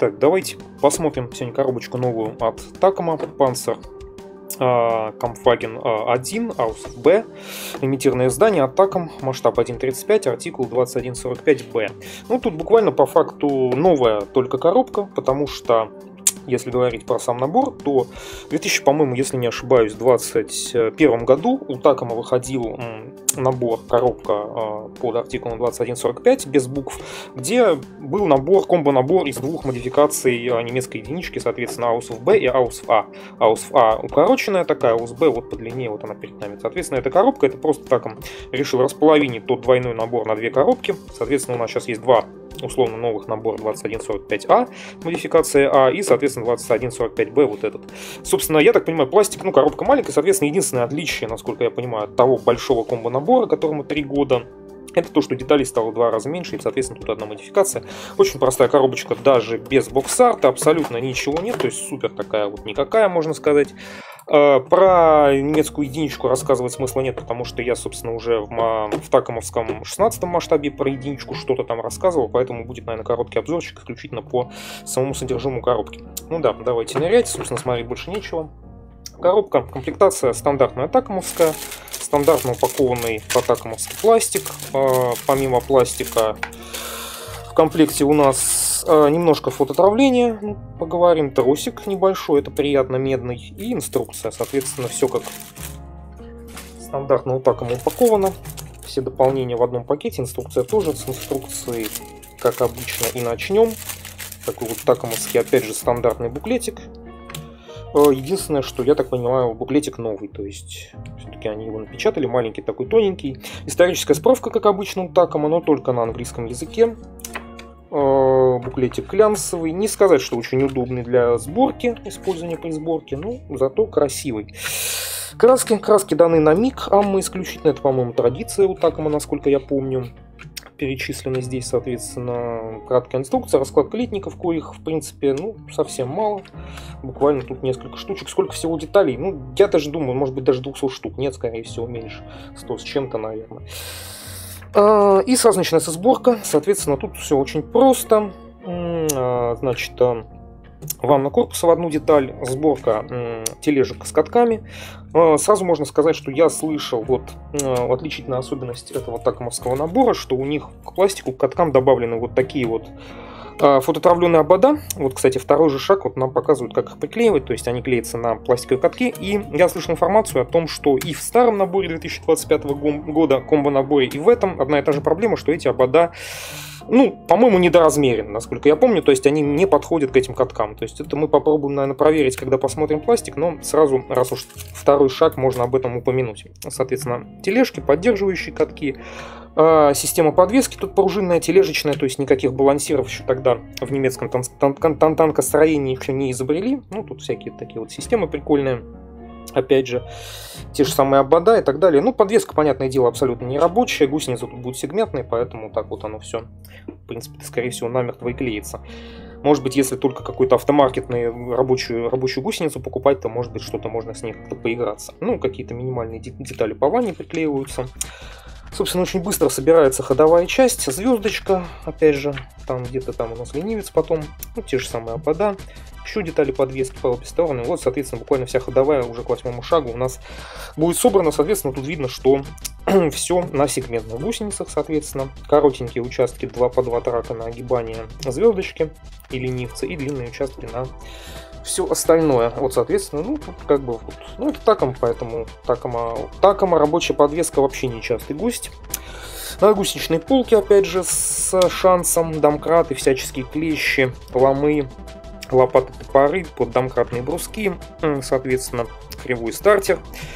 Так, давайте посмотрим сегодня коробочку новую от Takoma Panzer Kampfwagen 1, Ausf B, лимитированное издание от Takoma, масштаб 1.35, артикул 2145B. Ну, тут буквально по факту новая только коробка, потому что, если говорить про сам набор, то в 2000, по-моему, если не ошибаюсь, в 2021 году у Takoma выходил набор, коробка под артикулом 2145 без букв, где был набор, комбо-набор из двух модификаций немецкой единички, соответственно, Ausf B и Ausf A. Ausf A укороченная такая, Ausf B вот подлиннее, вот она перед нами. Соответственно, эта коробка, это просто Takoma решил располовинить тот двойной набор на две коробки. Соответственно, у нас сейчас есть два условно новых набора 2145А, модификация А, и, соответственно, 2145Б, вот этот. Собственно, я так понимаю, пластик, ну, коробка маленькая, соответственно, единственное отличие, насколько я понимаю, от того большого комбо-набора, которому 3 года, это то, что деталей стало в 2 раза меньше, и, соответственно, тут одна модификация. Очень простая коробочка, даже без бокс-арта, абсолютно ничего нет, то есть супер такая вот никакая, можно сказать. Про немецкую единичку рассказывать смысла нет, потому что я, собственно, уже в такомовском 16 масштабе про единичку что-то там рассказывал, поэтому будет, наверное, короткий обзорчик исключительно по самому содержимому коробки. Ну да, давайте нырять, собственно, смотреть больше нечего. Коробка, комплектация стандартная такомовская, стандартно упакованный по-такомовски пластик. Помимо пластика в комплекте у нас немножко фототравления, поговорим, тросик небольшой, это приятно, медный, и инструкция, соответственно, все как стандартно у Takoma упаковано, все дополнения в одном пакете, инструкция тоже, с инструкцией, как обычно, и начнем. Такой вот такомовский, опять же, стандартный буклетик. Единственное, что, я так понимаю, буклетик новый, то есть все-таки они его напечатали, маленький такой, тоненький. Историческая справка, как обычно у Takoma, но только на английском языке. Буклетик глянцевый, не сказать, что очень удобный для сборки, использования при сборке, но зато красивый. Краски даны на миг, аммы исключительно, это, по-моему, традиция у Takoma, насколько я помню. Перечислены здесь, соответственно, краткая инструкция, расклад клетников, коих, в принципе, ну, совсем мало. Буквально тут несколько штучек. Сколько всего деталей? Ну, я даже думаю, может быть, даже 200 штук. Нет, скорее всего, меньше. 100 с чем-то, наверное. И сразу начинается сборка. Соответственно, тут все очень просто. Значит, ванна корпуса в одну деталь, сборка тележек с катками. Сразу можно сказать, что я слышал вот отличительная особенность этого такомовского набора, что у них к пластику, к каткам добавлены вот такие вот фототравленные обода. Вот, кстати, второй же шаг вот нам показывают, как их приклеивать, то есть они клеятся на пластиковые катки. И я слышал информацию о том, что и в старом наборе 2025 года, комбо-наборе, и в этом одна и та же проблема, что эти обода, ну, по-моему, недоразмерены, насколько я помню, то есть они не подходят к этим каткам. То есть это мы попробуем, наверное, проверить, когда посмотрим пластик, но сразу, раз уж второй шаг, можно об этом упомянуть. Соответственно, тележки, поддерживающие катки, система подвески тут пружинная, тележечная, то есть никаких балансиров еще тогда в немецком танкостроении еще не изобрели. Ну, тут всякие такие вот системы прикольные. Опять же, те же самые обода и так далее. Ну, подвеска, понятное дело, абсолютно не рабочая. Гусеница тут будет сегментной, поэтому так вот оно все, в принципе, скорее всего, намертво и клеится. Может быть, если только какой-то автомаркетный рабочую гусеницу покупать, то, может быть, что-то можно с ней как-то поиграться. Ну, какие-то минимальные детали по ванне приклеиваются. Собственно, очень быстро собирается ходовая часть, звездочка, опять же, там где-то там у нас ленивец потом, ну, те же самые обода, еще детали подвески по обе стороны. Вот, соответственно, буквально вся ходовая уже к 8-му шагу у нас будет собрана, соответственно, тут видно, что все на сегментных гусеницах, соответственно, коротенькие участки 2 по 2 трака на огибание звездочки и ленивца, и длинные участки на все остальное. Вот, соответственно, ну, тут как бы, вот, ну, это Takoma, поэтому Takoma рабочая подвеска вообще не частый гость. На гусеничной полке, опять же, с шансом, домкраты, всяческие клещи, ломы, лопаты, топоры, поддомкратные бруски, соответственно, кривой стартер,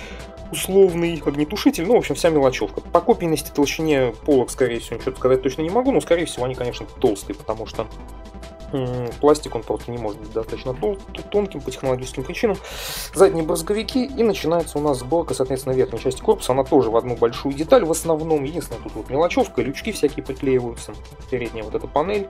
условный огнетушитель, ну, в общем, вся мелочевка. По копийности, толщине полок, скорее всего, ничего сказать точно не могу, но, скорее всего, они, конечно, толстые, потому что пластик, он просто не может быть достаточно тонким по технологическим причинам. Задние брызговики, и начинается у нас сборка, соответственно, верхней части корпуса. Она тоже в одну большую деталь в основном. Единственное, тут вот мелочевка, лючки всякие приклеиваются. Передняя вот эта панель,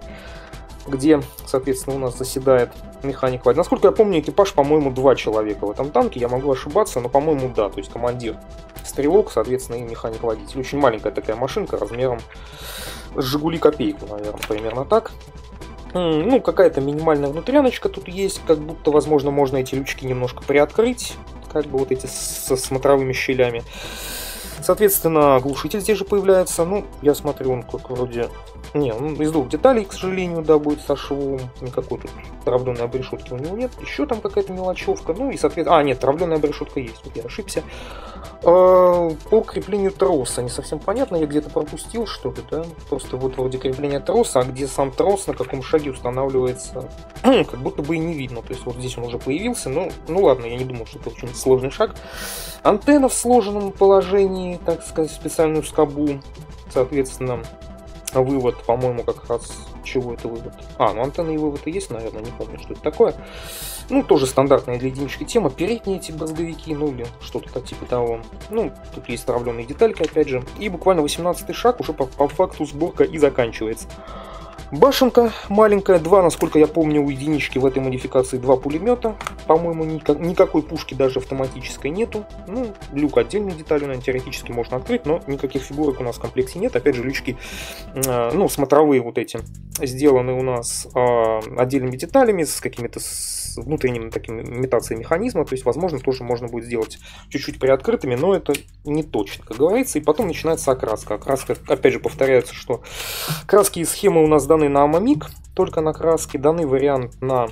где, соответственно, у нас заседает механик-водитель. Насколько я помню, экипаж, по-моему, 2 человека в этом танке. Я могу ошибаться, но, по-моему, да. То есть командир, стрелок, соответственно, и механик-водитель. Очень маленькая такая машинка размером с Жигули копейку, наверное, примерно так. Ну, какая-то минимальная внутряночка тут есть, как будто, возможно, можно эти лючки немножко приоткрыть, как бы вот эти со смотровыми щелями. Соответственно, глушитель здесь же появляется. Ну, я смотрю, он как вроде... Не, он из двух деталей, к сожалению, да, будет со швом. Никакой тут травленной обрешетки у него нет. Еще там какая-то мелочевка. Ну и, соответственно... А, нет, травленная обрешетка есть. Вот я ошибся. По креплению троса не совсем понятно. Я где-то пропустил что-то, да? Просто вот вроде крепления троса, а где сам трос, на каком шаге устанавливается, как будто бы и не видно. То есть вот здесь он уже появился. Ну ладно, я не думал, что это очень сложный шаг. Антенна в сложенном положении, так сказать, специальную скобу. Соответственно, вывод, по-моему, как раз... Чего это вывод? Ну антенна и вывод и есть, наверное, не помню, что это такое. Ну, тоже стандартная для единички тема. Передние эти брызговики, ну или что-то типа того. Ну, тут есть травленные детальки, опять же. И буквально 18-й шаг, уже по факту сборка и заканчивается. Башенка маленькая, насколько я помню, у единички в этой модификации 2 пулемета. По-моему, никакой пушки даже автоматической нету. Ну, люк отдельной деталью, наверное, теоретически можно открыть, но никаких фигурок у нас в комплекте нет. Опять же, лючки, ну, смотровые вот эти, сделаны у нас отдельными деталями, с какими-то внутренними такими имитацией механизма. То есть, возможно, тоже можно будет сделать чуть-чуть приоткрытыми, но это не точно, как говорится. И потом начинается окраска. Окраска, опять же, повторяется, что краски и схемы у нас даны на Амамик, только на краске, данный вариант на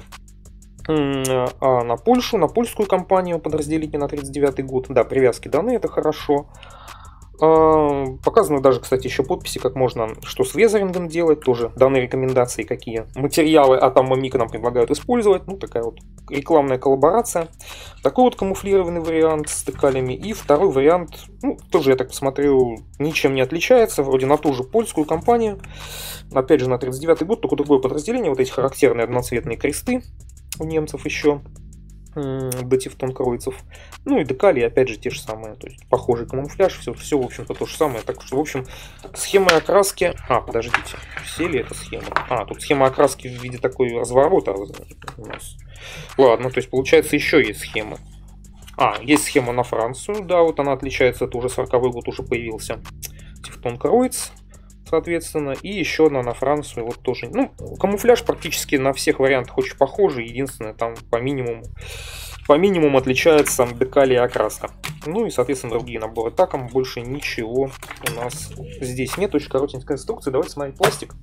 Польшу, на польскую компанию подразделение на 39-й год. Да, привязки даны, это хорошо. Показаны даже, кстати, еще подписи, как можно, что с везерингом делать, тоже данные рекомендации, какие материалы от Амамика нам предлагают использовать. Ну, такая вот рекламная коллаборация. Такой вот камуфлированный вариант с декалями. И второй вариант, ну, тоже, я так посмотрю, ничем не отличается, вроде на ту же польскую компанию. Опять же, на 39-й год, только другое подразделение, вот эти характерные одноцветные кресты у немцев еще. До тевтонкройцев. Ну и декали, опять же, те же самые. То есть похожий камуфляж, все в общем-то, то же самое. Так что, в общем, схема окраски... подождите, все ли это схема? Тут схема окраски в виде такой разворота у нас. Ладно, то есть, получается, еще есть схемы. Есть схема на Францию, да, вот она отличается, это уже 40-й год уже появился. Тевтонкройц, соответственно, и еще одна на Францию, вот тоже. Ну, камуфляж практически на всех вариантах очень похожий, единственное, там по минимуму отличается декали и окраска. Ну и, соответственно, другие наборы таком, больше ничего у нас здесь нет. Очень коротенькая инструкция, давайте смотреть пластик.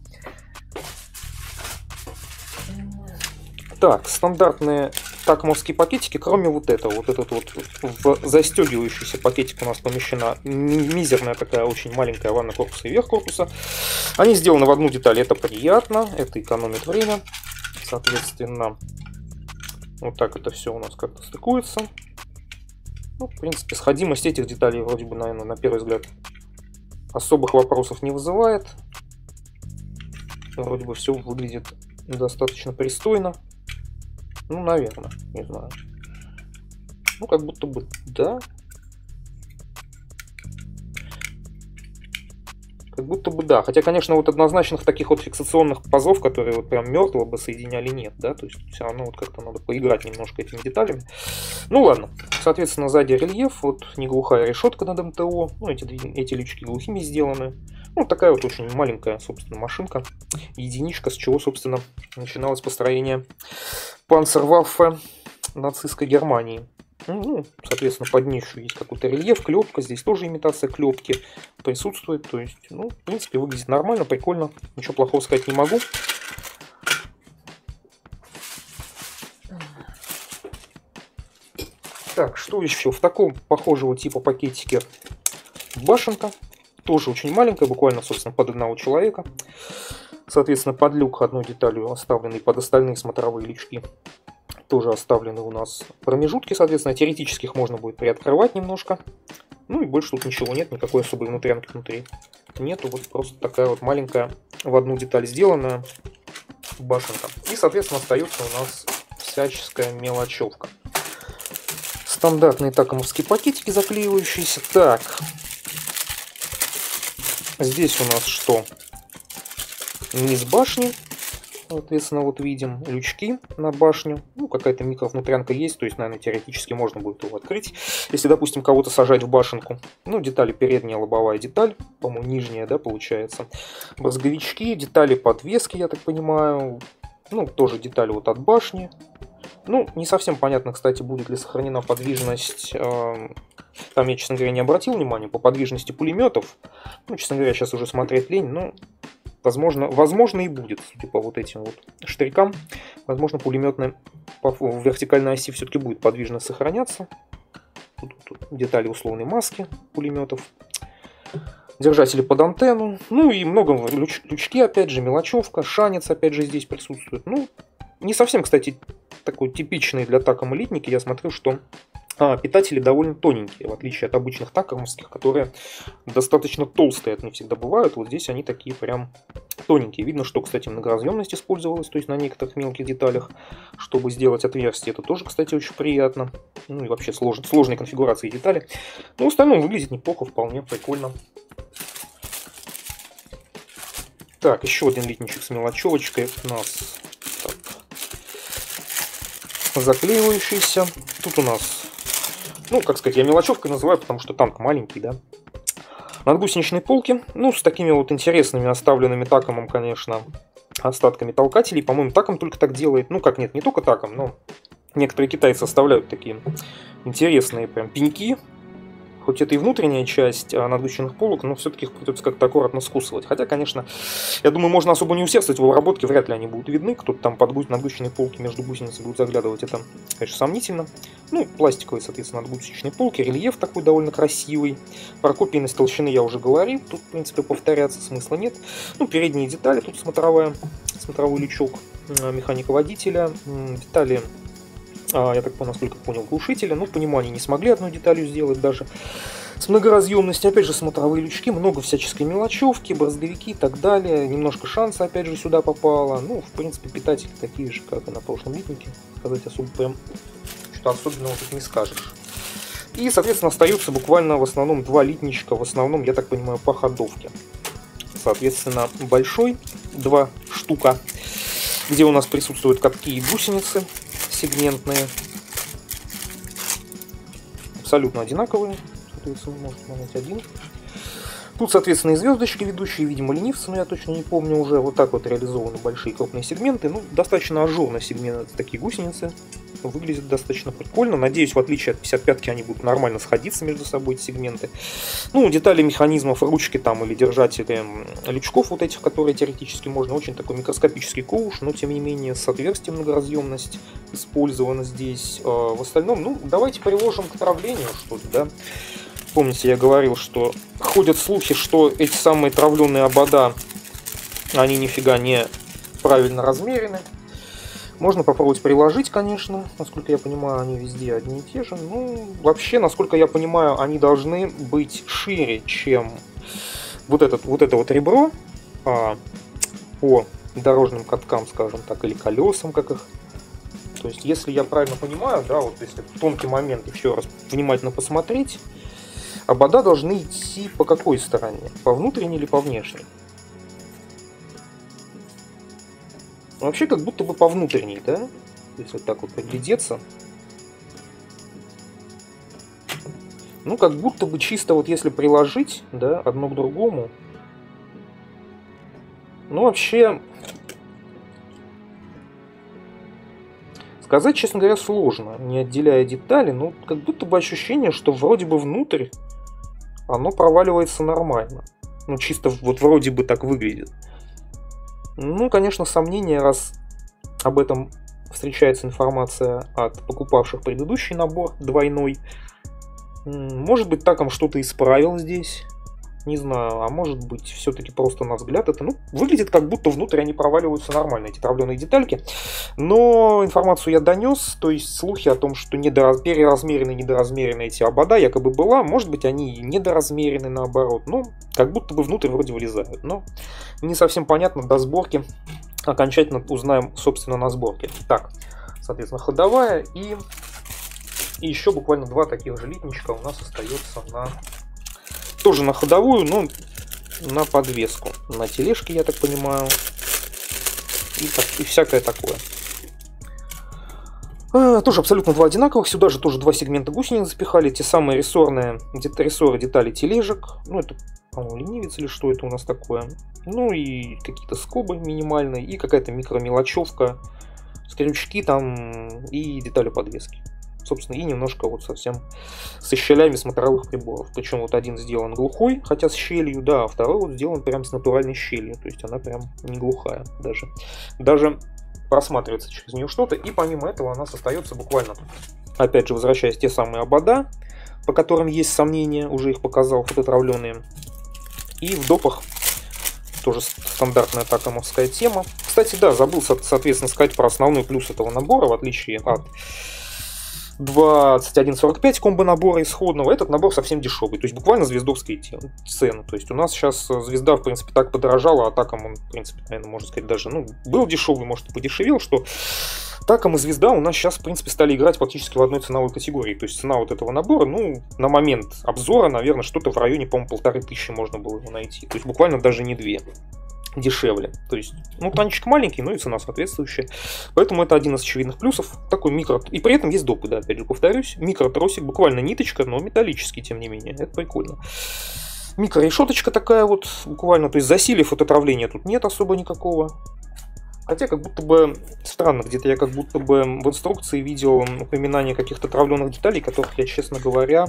Так, стандартные такмовские пакетики, кроме вот этого. Вот этот вот в застегивающийся пакетик у нас помещена мизерная такая очень маленькая ванна корпуса и верх корпуса. Они сделаны в одну деталь, это приятно, это экономит время. Соответственно, вот так это все у нас как-то стыкуется. Ну, в принципе, сходимость этих деталей вроде бы, наверное, на первый взгляд особых вопросов не вызывает. Вроде бы все выглядит достаточно пристойно. Ну, наверное, не знаю. Ну, как будто бы, да. Как будто бы, да. Хотя, конечно, вот однозначных таких вот фиксационных пазов, которые вот прям мертво бы соединяли, нет, да. То есть, все равно вот как-то надо поиграть немножко этими деталями. Ну, ладно. Соответственно, сзади рельеф. Вот не глухая решетка над МТО. Ну, эти лючки глухими сделаны. Ну, такая вот очень маленькая, собственно, машинка. Единичка, с чего, собственно, начиналось построение Панцерваффе нацистской Германии. Ну, соответственно, под нишу есть какой-то рельеф, клепка. Здесь тоже имитация клепки присутствует. То есть, ну, в принципе, выглядит нормально, прикольно. Ничего плохого сказать не могу. Так, что еще? В таком похожего типа пакетике башенка. Тоже очень маленькая, буквально, собственно, под одного человека. Соответственно, под люк одной деталью оставлены, под остальные смотровые лючки тоже оставлены у нас промежутки, соответственно, теоретических можно будет приоткрывать немножко. Ну и больше тут ничего нет, никакой особой внутрянки внутри нету. Вот просто такая вот маленькая в одну деталь сделанная башенка. И, соответственно, остается у нас всяческая мелочевка. Стандартные такомовские пакетики заклеивающиеся. Так. Здесь у нас что? Низ башни. Соответственно, вот видим лючки на башню. Ну, какая-то микровнутрянка есть, то есть, наверное, теоретически можно будет его открыть. Если, допустим, кого-то сажать в башенку. Ну, детали передняя лобовая деталь, по-моему, нижняя, да, получается. Брызговички, детали подвески, я так понимаю. Ну, тоже деталь вот от башни. Ну, не совсем понятно, кстати, будет ли сохранена подвижность. Там я, честно говоря, не обратил внимания по подвижности пулеметов. Ну, честно говоря, сейчас уже смотреть лень, но возможно и будет, судя по вот этим вот штрикам. Возможно, пулеметная в вертикальной оси все-таки будет подвижно сохраняться. Тут детали условной маски пулеметов. Держатели под антенну. Ну и много лючки, опять же, мелочевка. Шанец, опять же, здесь присутствует. Ну, не совсем, кстати, такой типичный для таком элитники. Я смотрю, что питатели довольно тоненькие, в отличие от обычных такомовских, которые достаточно толстые, это не всегда бывают. Вот здесь они такие прям тоненькие. Видно, что, кстати, многоразъемность использовалась, то есть на некоторых мелких деталях, чтобы сделать отверстие. Это тоже, кстати, очень приятно. Ну и вообще сложной конфигурации детали. Но в остальном выглядит неплохо, вполне прикольно. Так, еще один литничек с мелочевочкой у нас. Так. Заклеивающийся. Тут у нас, ну, как сказать, я мелочевкой называю, потому что танк маленький, да. Надгусеничные полки. Ну, с такими вот интересными оставленными такомом, конечно, остатками толкателей. По-моему, таком только так делает. Ну, как нет, не только таком, но некоторые китайцы оставляют такие интересные прям пеньки. Хоть это и внутренняя часть надгусеничных полок, но все-таки их придется как-то аккуратно скусывать. Хотя, конечно, я думаю, можно особо не усердствовать в обработке, вряд ли они будут видны. Кто-то там под надгусеничные полки между гусеницами будет заглядывать, это, конечно, сомнительно. Ну, пластиковые, соответственно, надгусеничные полки, рельеф такой довольно красивый. Про копийность толщины я уже говорил, тут, в принципе, повторяться смысла нет. Ну, передние детали, тут смотровой лючок механика водителя, детали... Я так понял, насколько понял, глушителя. Ну, по нему они не смогли одной деталью сделать даже. С многоразъемностью, опять же, смотровые лючки, много всяческой мелочевки, брызговики и так далее. Немножко шанса, опять же, сюда попало. Ну, в принципе, питатели такие же, как и на прошлом литнике. Сказать особо прям что-то особенного тут не скажешь. И, соответственно, остаются буквально в основном два литничка, в основном, я так понимаю, по ходовке. Соответственно, большой, 2 штука, где у нас присутствуют катки и гусеницы сегментные, абсолютно одинаковые, соответственно, можете нажать один. Тут, соответственно, и звездочки ведущие, видимо, ленивцы, но я точно не помню уже. Вот так вот реализованы большие крупные сегменты. Ну, достаточно ажурно сегменты, такие гусеницы. Выглядят достаточно прикольно. Надеюсь, в отличие от 55-ки, они будут нормально сходиться между собой, эти сегменты. Ну, детали механизмов, ручки там или держатели лючков вот этих, которые теоретически можно. Очень такой микроскопический ковш, но, тем не менее, с отверстием многоразъемность использована здесь. В остальном, ну, давайте приложим к травлению что-то, да. Помните, я говорил, что ходят слухи, что эти самые травленные обода, они нифига не правильно размерены. Можно попробовать приложить, конечно. Насколько я понимаю, они везде одни и те же. Ну, вообще, насколько я понимаю, они должны быть шире, чем вот это вот ребро по дорожным каткам, скажем так, или колесам, как их. То есть, если я правильно понимаю, да, вот если тонкий момент еще раз внимательно посмотреть, обода должны идти по какой стороне? По внутренней или по внешней? Вообще, как будто бы по внутренней, да? Если так вот поглядеться. Ну, как будто бы чисто вот если приложить, да, одно к другому. Ну, вообще... Сказать, честно говоря, сложно, не отделяя детали, но как будто бы ощущение, что вроде бы внутрь оно проваливается нормально. Ну, чисто вот вроде бы так выглядит. Ну, конечно, сомнения, раз об этом встречается информация от покупавших предыдущий набор двойной. Может быть, таком что-то исправил здесь. Не знаю, а может быть, все-таки просто на взгляд это, ну, выглядит как будто внутрь они проваливаются нормально, эти травленые детальки. Но информацию я донес, то есть слухи о том, что переразмерены, недоразмерены эти обода якобы была. Может быть, они и недоразмерены наоборот. Ну, как будто бы внутрь вроде вылезают. Но не совсем понятно, до сборки окончательно узнаем, собственно, на сборке. Так, соответственно, ходовая и еще буквально два таких же литничка у нас остается на... Тоже на ходовую, но на подвеску. На тележке, я так понимаю. И всякое такое. Тоже абсолютно два одинаковых. Сюда же тоже два сегмента гусениц запихали. Те самые рессоры детали тележек. Ну, это, по-моему, ленивец или что это у нас такое. Ну и какие-то скобы минимальные. И какая-то микромелочевка. Крючки там и детали подвески. Собственно, и немножко вот совсем со щелями смотровых приборов. Причем вот один сделан глухой, хотя с щелью, да, а второй вот сделан прям с натуральной щелью. То есть она прям не глухая даже. Даже просматривается через нее что-то. И помимо этого у нас остается буквально, опять же, возвращаясь те самые обода, по которым есть сомнения, уже их показал, фототравленные. И в допах тоже стандартная такомовская тема. Кстати, да, забыл, соответственно, сказать про основной плюс этого набора, в отличие от 2145 комбо-набора исходного. Этот набор совсем дешевый, то есть буквально звездовские цены. То есть у нас сейчас звезда, в принципе, так подорожала, а таком он, в принципе, наверное, можно сказать, даже, ну, был дешевый, может, и подешевел, что таком и звезда у нас сейчас, в принципе, стали играть фактически в одной ценовой категории. То есть цена вот этого набора, ну, на момент обзора, наверное, что-то в районе, по-моему, 1500 можно было его найти. То есть буквально даже не 2. Дешевле. То есть, ну, танчик маленький, но и цена соответствующая. Поэтому это один из очевидных плюсов. Такой микро... И при этом есть допы, да, опять же, повторюсь. Микротросик, буквально ниточка, но металлический, тем не менее. Это прикольно. Микрорешеточка такая вот, буквально. То есть засилия фототравления тут нет особо никакого. Хотя, как будто бы, странно, где-то я как будто бы в инструкции видел упоминание каких-то травленных деталей, которых я, честно говоря...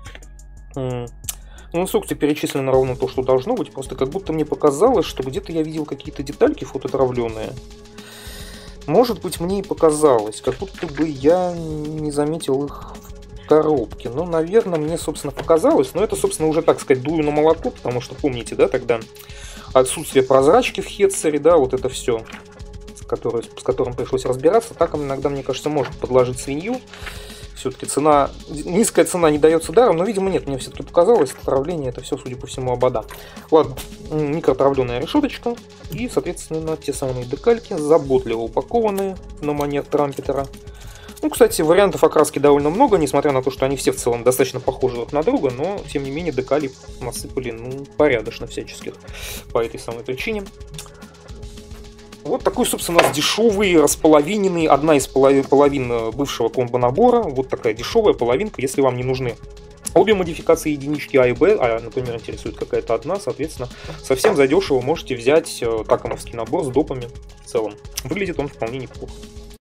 В инструкции перечислено ровно то, что должно быть, просто как будто мне показалось, что где-то я видел какие-то детальки фототравленные. Может быть, мне и показалось, как будто бы я не заметил их в коробке. Но, наверное, мне, собственно, показалось. Но это, собственно, уже, так сказать, дую на молоко, потому что, помните, да, тогда отсутствие прозрачки в хедсере, да, вот это все, с которым пришлось разбираться. Так иногда, мне кажется, может подложить свинью. Все-таки низкая цена не дается даром, но, видимо, нет, мне все-таки показалось, отравление, это все, судя по всему, обода. Ладно, микротравленная решеточка и, соответственно, те самые декальки, заботливо упакованные на манер Трампетера. Ну, кстати, вариантов окраски довольно много, несмотря на то, что они все в целом достаточно похожи друг на друга, но, тем не менее, декали насыпали, ну, порядочно всяческих по этой самой причине. Вот такой, собственно, дешевый, располовиненный, одна из половин бывшего комбо-набора. Вот такая дешевая половинка, если вам не нужны обе модификации единички А и Б, а, например, интересует какая-то одна, соответственно, совсем задешево можете взять такомовский набор с допами в целом. Выглядит он вполне неплохо.